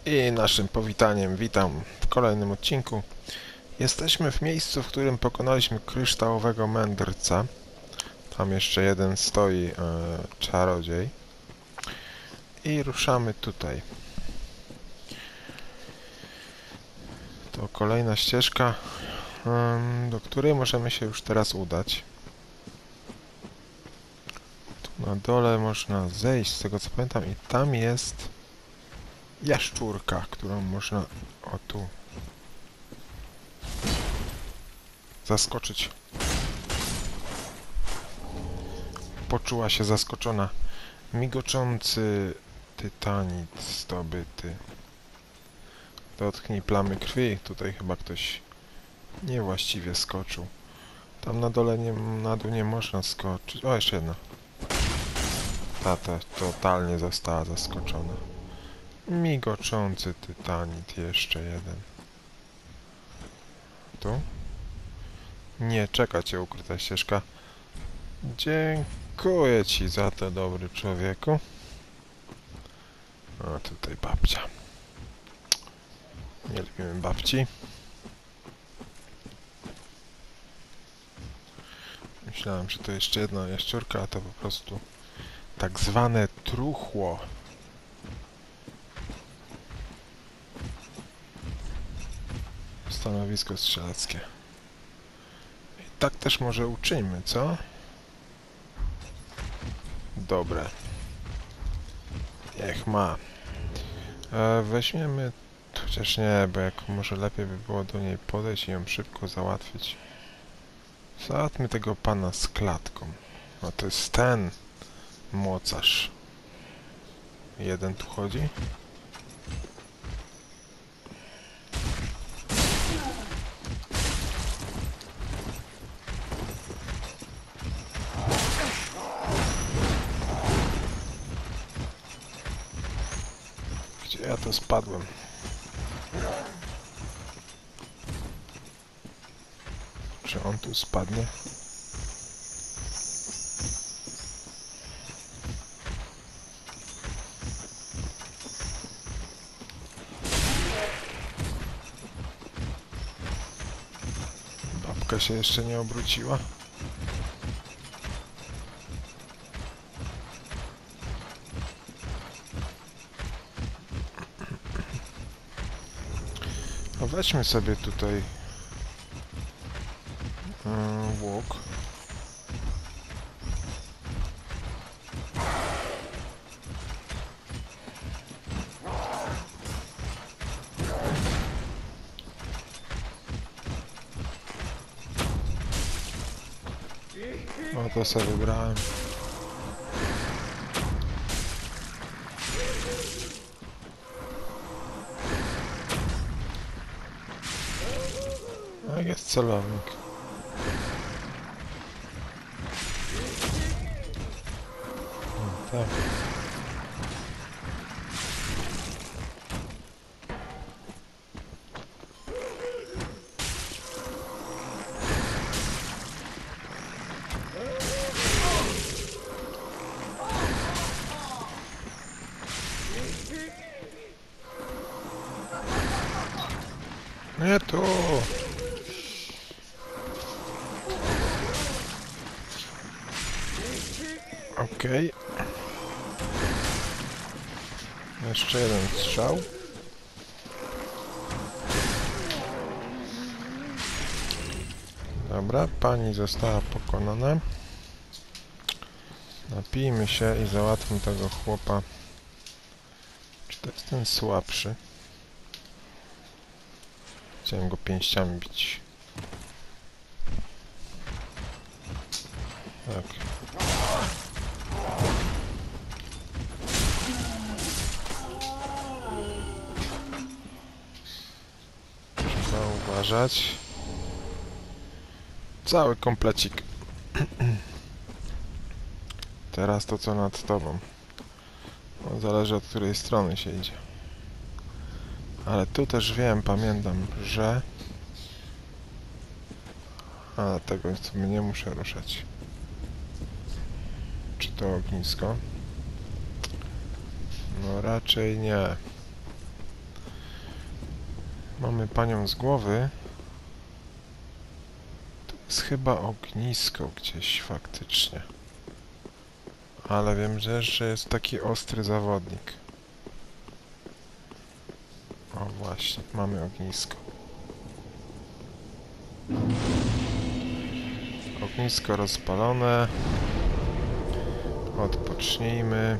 I naszym powitaniem witam w kolejnym odcinku. Jesteśmy w miejscu, w którym pokonaliśmy kryształowego mędrca. Tam jeszcze jeden stoi czarodziej. I ruszamy tutaj. To kolejna ścieżka, do której możemy się już teraz udać. Tu na dole można zejść, z tego co pamiętam, i tam jest jaszczurka, którą można, o tu, zaskoczyć. Poczuła się zaskoczona. Migoczący tytanit zdobyty. Dotknij plamy krwi. Tutaj chyba ktoś niewłaściwie skoczył. Tam na dole na dół nie można skoczyć. O, jeszcze jedna. Ta totalnie została zaskoczona. Migoczący tytanit. Jeszcze jeden. Tu? Nie, czeka cię ukryta ścieżka. Dziękuję ci za to, dobry człowieku. A tutaj babcia. Nie lubimy babci. Myślałem, że to jeszcze jedna jaszczurka, a to po prostu tak zwane truchło. Stanowisko strzeleckie. I tak też może uczyńmy, co? Dobre. Niech ma. Weźmiemy... Chociaż nie, bo jak może lepiej by było do niej podejść i ją szybko załatwić. Załatwmy tego pana z klatką. No to jest ten mocarz. Jeden tu chodzi. Gdzie ja to spadłem? Czy on tu spadnie? Babka się jeszcze nie obróciła. No weźmy sobie tutaj łuk. O, to sobie wybrałem. No jest celownik. O, tak. Nie tu! Okej. Jeszcze jeden strzał. Dobra, pani została pokonana. Napijmy się i załatwmy tego chłopa. Czy to jest ten słabszy? Chciałem go pięściami bić. Tak. Trzeba uważać. Cały komplecik. Teraz to co nad tobą. No, zależy od której strony się idzie. Ale tu też wiem, pamiętam, że... A, tego sobie nie muszę ruszać. Czy to ognisko? No raczej nie. Mamy panią z głowy. To jest chyba ognisko gdzieś faktycznie. Ale wiem, że jest taki ostry zawodnik. O właśnie, mamy ognisko. Ognisko rozpalone. Odpocznijmy.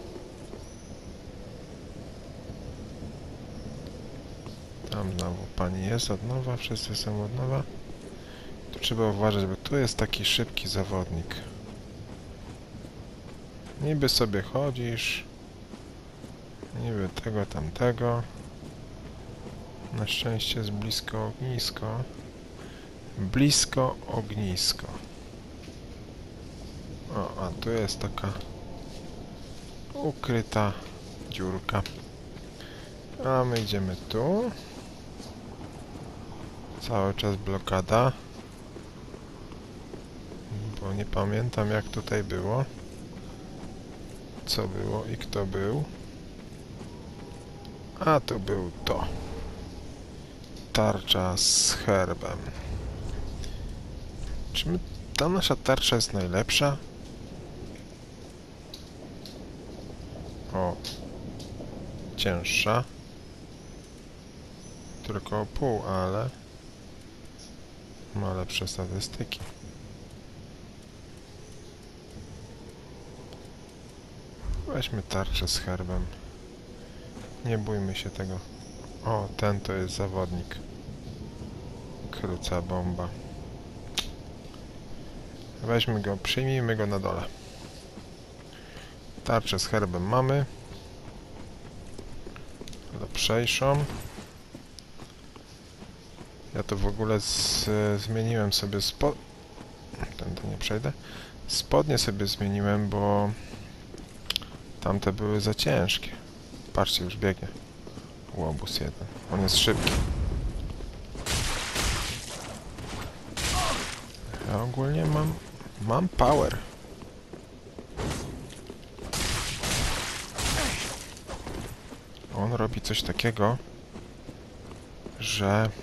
Tam znowu pani jest od nowa, wszyscy są od nowa. Tu trzeba uważać, bo tu jest taki szybki zawodnik. Niby sobie chodzisz. Niby tego, tamtego. Na szczęście jest blisko ognisko. Blisko ognisko. O, a tu jest taka ukryta dziurka. A my idziemy tu. Cały czas blokada. Bo nie pamiętam, jak tutaj było. Co było i kto był. A to był to. Tarcza z herbem. Czy ta nasza tarcza jest najlepsza? O. Cięższa. Tylko o pół, ale ma lepsze statystyki. Weźmy tarczę z herbem. Nie bójmy się tego. O, ten to jest zawodnik. Kruca bomba. Weźmy go, przyjmijmy go na dole. Tarczę z herbem mamy. Lepszejszą. Ja to w ogóle zmieniłem sobie Tędy nie przejdę. Spodnie sobie zmieniłem, bo tamte były za ciężkie. Patrzcie, już biegnie. Łobuz jeden. On jest szybki. Ja ogólnie mam power. On robi coś takiego, że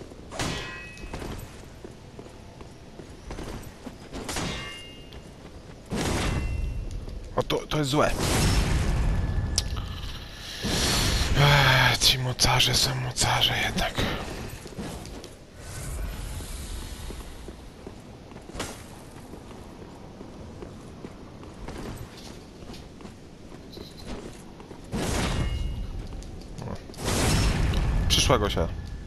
o, to jest złe. Ci mocarze są mocarze jednak. Przyszła Gosia.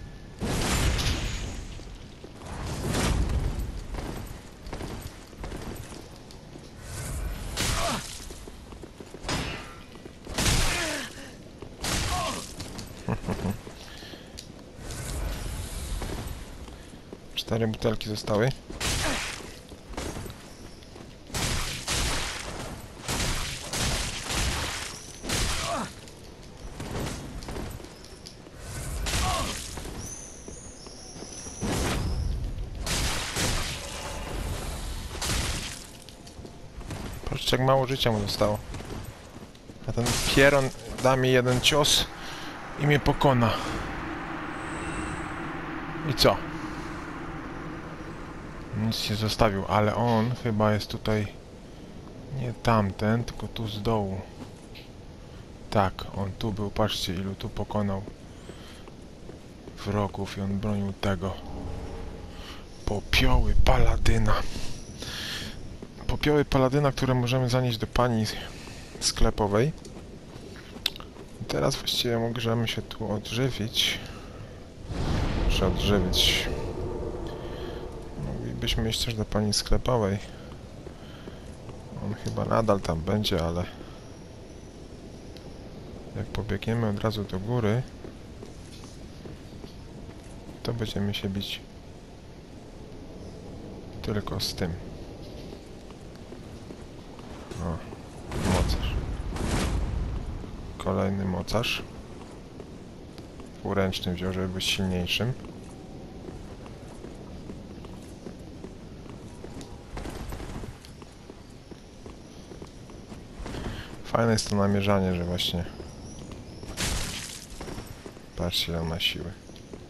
Cztery butelki zostały. Patrzcie, jak mało życia mu zostało. A ten pieron da mi jeden cios i mnie pokona. I co? Nic nie zostawił, ale on chyba jest tutaj nie tamten, tylko tu z dołu. Tak, on tu był, patrzcie ilu tu pokonał wrogów i on bronił tego. Popioły paladyna. Popioły paladyna, które możemy zanieść do pani sklepowej. I teraz właściwie możemy się tu odżywić. Czy odżywić. Moglibyśmy iść też do pani sklepowej. On chyba nadal tam będzie, ale jak pobiegniemy od razu do góry, to będziemy się bić tylko z tym. O, mocarz. Kolejny mocarz. Półręczny wziął, żeby być silniejszym. Fajne jest to namierzanie, że właśnie... Patrzcie, ile on ma siły.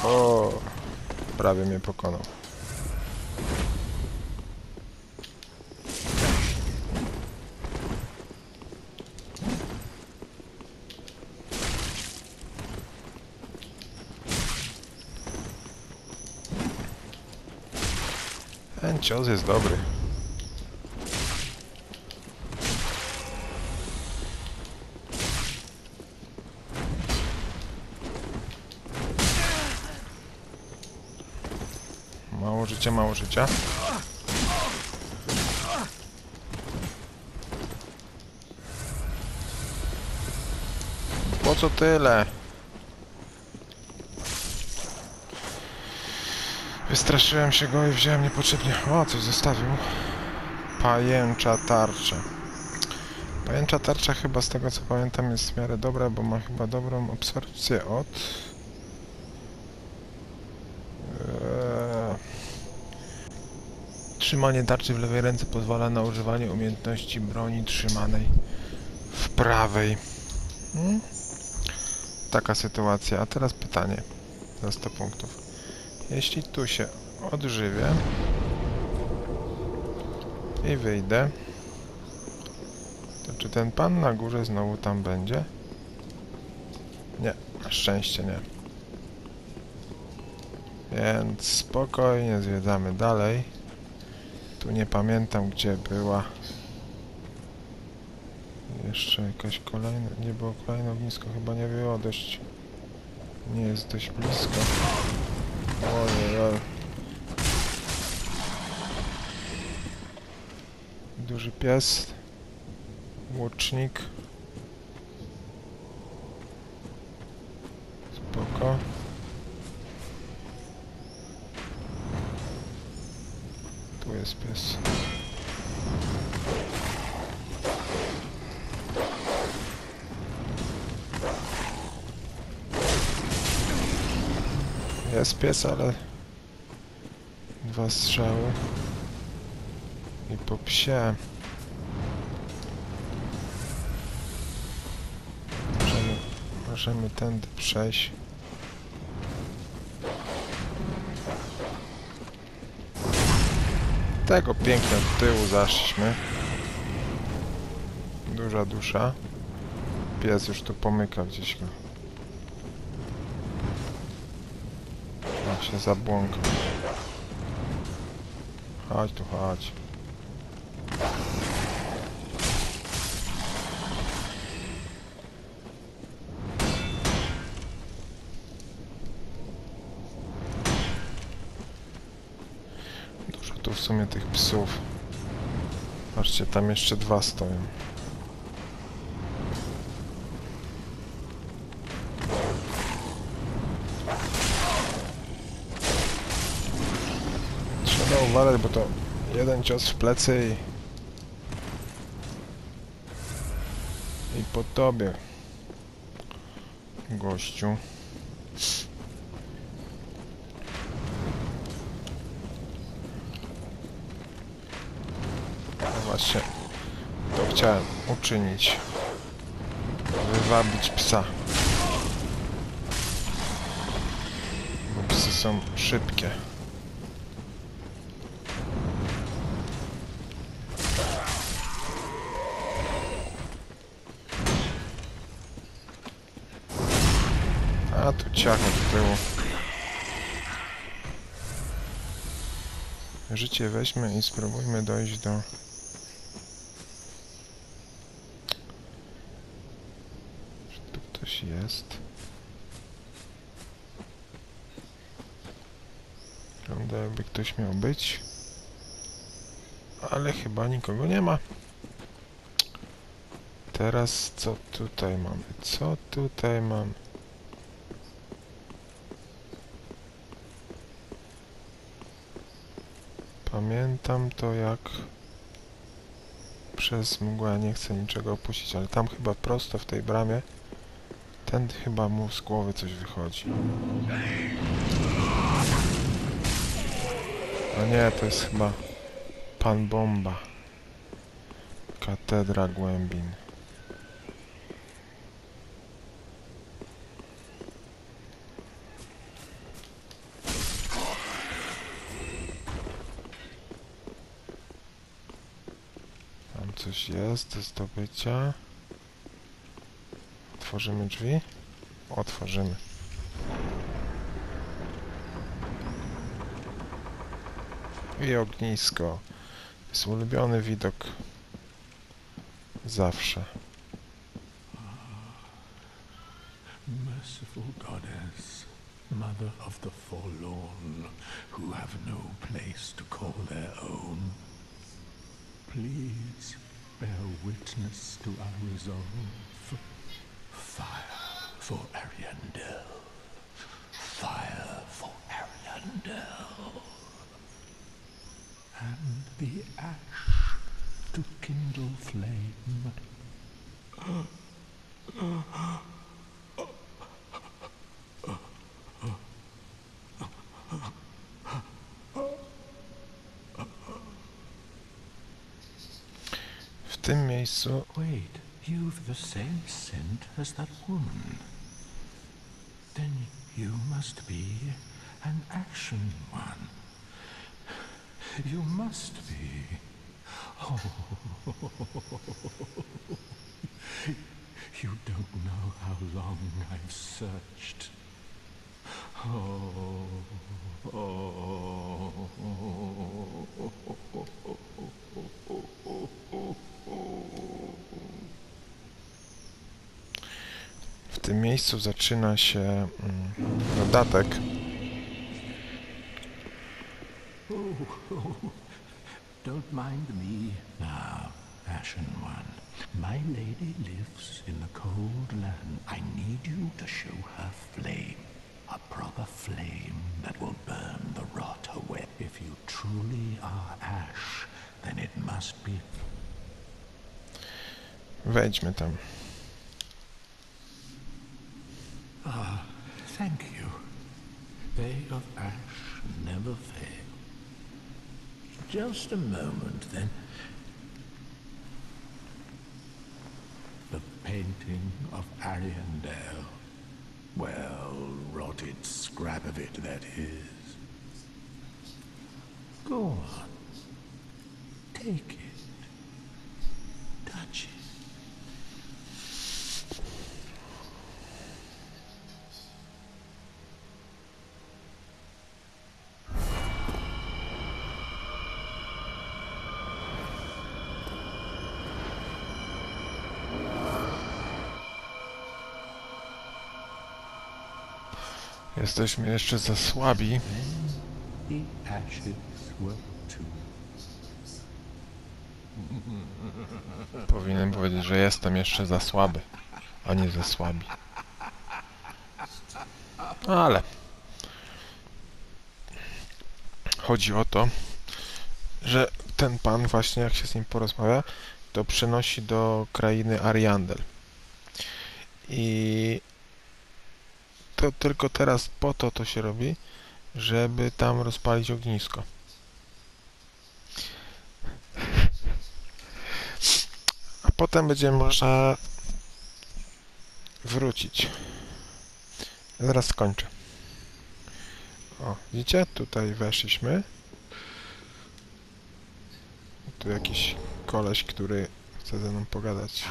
O, prawie mnie pokonał. Ten cios jest dobry. Mało życia, mało życia. Po co tyle? Wystraszyłem się go i wziąłem niepotrzebnie. O, coś zostawił. Pajęcza tarcza. Pajęcza tarcza chyba z tego co pamiętam jest w miarę dobra, bo ma chyba dobrą absorpcję od... Trzymanie tarczy w lewej ręce pozwala na używanie umiejętności broni trzymanej w prawej. Taka sytuacja. A teraz pytanie za 100 punktów. Jeśli tu się odżywię i wyjdę, to czy ten pan na górze znowu tam będzie? Nie, na szczęście nie. Więc spokojnie zwiedzamy dalej. Tu nie pamiętam gdzie była. Jeszcze jakaś kolejna... Nie było kolejne ognisko, chyba nie było dość... Nie jest dość blisko. Ojej. Duży pies. Łucznik. Spoko. Tu jest pies. Jest pies, ale 2 strzały i po psie. Możemy tędy przejść. Tego pięknie od tyłu zaszliśmy. Duża dusza. Pies już tu pomyka gdzieś go. Się zabłąkał. Chodź tu, chodź. Dużo tu w sumie tych psów. Patrzcie, tam jeszcze 2 stoją. Trzeba uważać, bo to jeden cios w plecy i po tobie, gościu. No właśnie, to chciałem uczynić. Wywabić psa. Bo psy są szybkie. A tu ciachnie do tyłu. Życie weźmy i spróbujmy dojść do... Czy tu ktoś jest? Wygląda jakby ktoś miał być. Ale chyba nikogo nie ma. Teraz co tutaj mamy? Co tutaj mamy? Pamiętam to jak przez mgłę, nie chcę niczego opuścić, ale tam chyba prosto w tej bramie, ten chyba mu z głowy coś wychodzi. A nie, to jest chyba Pan Bomba. Katedra Głębin. coś jest do zdobycia. Otworzymy drzwi? Otworzymy. I ognisko. Jest ulubiony widok. Zawsze. Merciful goddess, mother of the forlorn, who have no place to call their own, please bear witness to our resolve. Fire for Ariandel. Fire for Ariandel. And the ash to kindle flame. W tym miejscu... Wait, you've the same scent as that woman. Then you must be an action one. You must be. Oh, you don't know how long I've searched. W tym miejscu zaczyna się dodatek. Don't mind me now, Ashen One. My lady lives in the cold land. I need you to show her flame. A proper flame that will burn the rot away. If you truly are ash, then it must be... Wejdźmy tam. Ah, thank you. They of ash never fail. Just a moment, then. The painting of Ariandel. Well, rotted scrap of it, that is. Go on. Take it. Touch it. Jesteśmy jeszcze za słabi. The ashes were too. Powinienem powiedzieć, że jestem jeszcze za słaby, a nie za słabi. Ale chodzi o to, że ten pan właśnie, jak się z nim porozmawia, to przenosi do krainy Ariandel. I to tylko teraz po to się robi, żeby tam rozpalić ognisko. A potem będzie można wrócić. Zaraz skończę. O, widzicie? Tutaj weszliśmy. Tu jakiś koleś, który chce ze mną pogadać.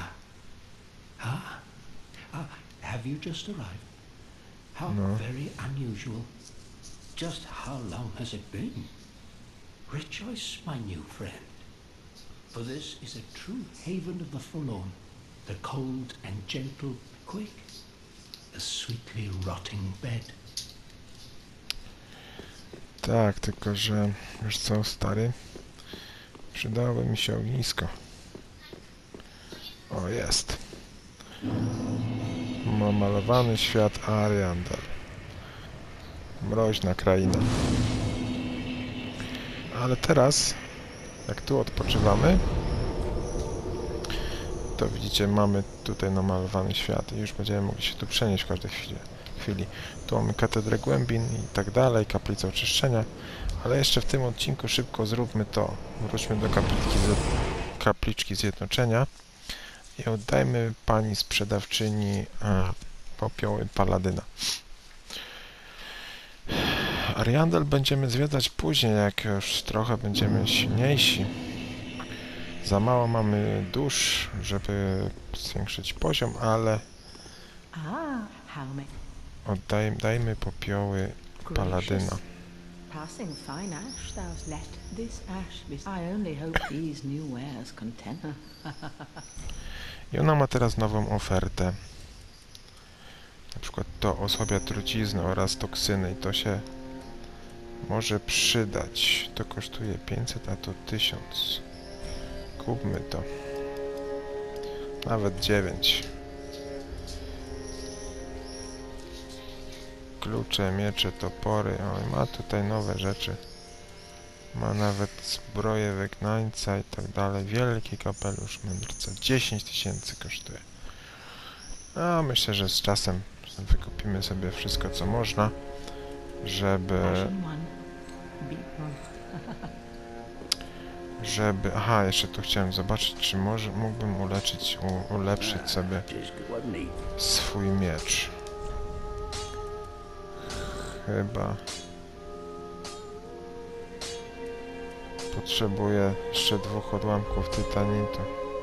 Have you just arrived? How No. very unusual. Just how long has it been? Rejoice, my new friend, for this is a true haven of the forlorn, the cold and gentle quick, the sweetly rotting bed. Tak, tylko że, wiesz co, stary? Przydałoby mi się ognisko. O, jest. Malowany świat Ariandel. Mroźna kraina. Ale teraz, jak tu odpoczywamy, to widzicie, mamy tutaj namalowany świat i już będziemy mogli się tu przenieść w każdej chwili. Tu mamy katedrę głębin i tak dalej, kaplicę oczyszczenia, ale jeszcze w tym odcinku szybko zróbmy to. Wróćmy do kapliczki zjednoczenia i oddajmy pani sprzedawczyni popioły paladyna. Ariandel będziemy zwiedzać później, jak już trochę będziemy silniejsi. Za mało mamy dusz, żeby zwiększyć poziom, ale How may dajmy popioły paladyna. passing fine ash thou'st let this ash be. I only hope these new wares content. I ona ma teraz nową ofertę. Na przykład to osłabia truciznę oraz toksyny i to się może przydać. To kosztuje 500, a to 1000. Kupmy to. Nawet 9. Klucze, miecze, topory. Oj, ma tutaj nowe rzeczy. Ma nawet zbroję wygnańca i tak dalej. Wielki kapelusz mędrca. 10 000 kosztuje. A myślę, że z czasem wykupimy sobie wszystko, co można, żeby... Aha, jeszcze tu chciałem zobaczyć, czy mógłbym ulepszyć sobie swój miecz. Chyba... Potrzebuję jeszcze 2 odłamków tytanitu.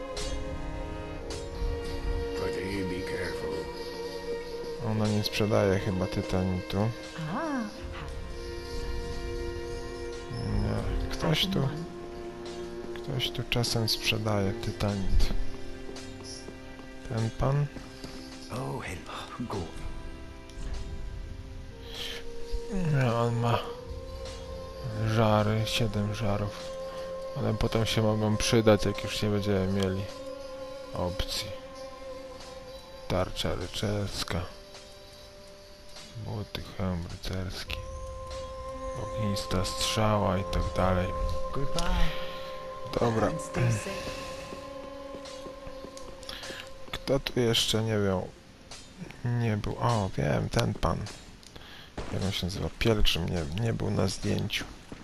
Ona nie sprzedaje chyba tytanitu. Nie, ktoś tu czasem sprzedaje tytanit. Ten pan? Nie, on ma żary, 7 żarów. Ale potem się mogą przydać, jak już nie będziemy mieli opcji. Tarcza rycerska. Buty, hełm rycerski. Ognista strzała i tak dalej. Dobra. Kto tu jeszcze nie był? O, wiem, ten pan. Jak on się nazywa? Pielgrzym nie był na zdjęciu.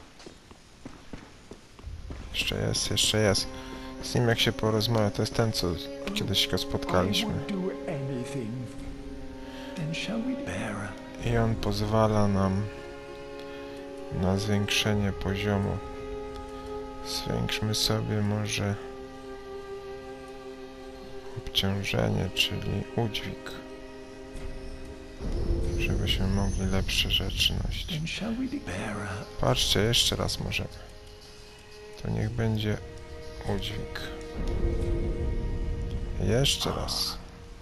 Jeszcze jest. Z nim jak się porozmawia, to jest ten, co kiedyś go spotkaliśmy. I on pozwala nam na zwiększenie poziomu. Zwiększmy sobie może obciążenie, czyli udźwig. Żebyśmy mogli lepsze rzeczy nosić. Patrzcie, jeszcze raz możemy. To niech będzie udźwig. Jeszcze raz.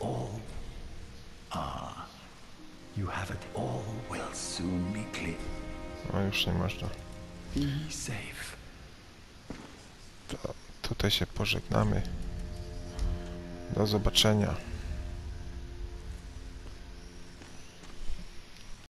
You have it all will soon be clear. No już nie można. Be safe. To tutaj się pożegnamy. Do zobaczenia.